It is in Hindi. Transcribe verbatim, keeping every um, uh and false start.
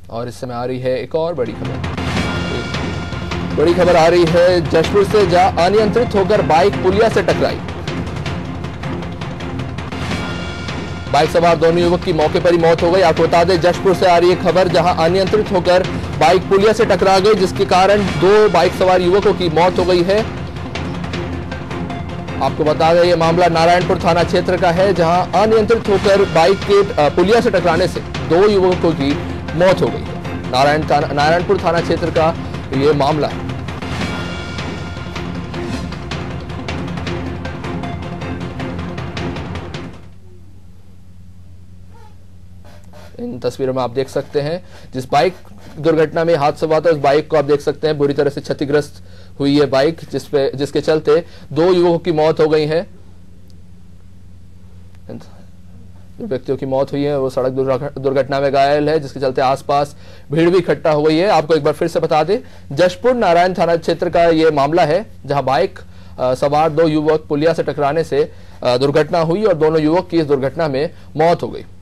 और इस समय आ रही है एक और बड़ी खबर। बड़ी खबर आ रही है जशपुर से, जहां अनियंत्रित होकर बाइक पुलिया से टकराई। बाइक सवार दोनों युवक की मौके पर ही मौत हो गई। आपको बता दें, जशपुर से आ रही है खबर, जहां अनियंत्रित होकर बाइक पुलिया से टकरा गई, जिसके कारण दो बाइक सवार युवकों की मौत हो गई है। आपको बता दें, यह मामला नारायणपुर थाना क्षेत्र का है, जहां अनियंत्रित होकर बाइक के पुलिया से टकराने से दो युवकों की मौत हो गई है। नारायण नारायणपुर थाना क्षेत्र का यह मामला है। इन तस्वीरों में आप देख सकते हैं, जिस बाइक दुर्घटना में हादसा हुआ था उस बाइक को आप देख सकते हैं बुरी तरह से क्षतिग्रस्त हुई है बाइक, जिस पे जिसके चलते दो युवकों की मौत हो गई है। जो व्यक्तियों की मौत हुई है वो सड़क दुर्घटना में घायल है, जिसके चलते आसपास भीड़ भी इकट्ठा हो गई है। आपको एक बार फिर से बता दें, जशपुर नारायण थाना क्षेत्र का ये मामला है, जहां बाइक सवार दो युवक पुलिया से टकराने से दुर्घटना हुई और दोनों युवक की इस दुर्घटना में मौत हो गई।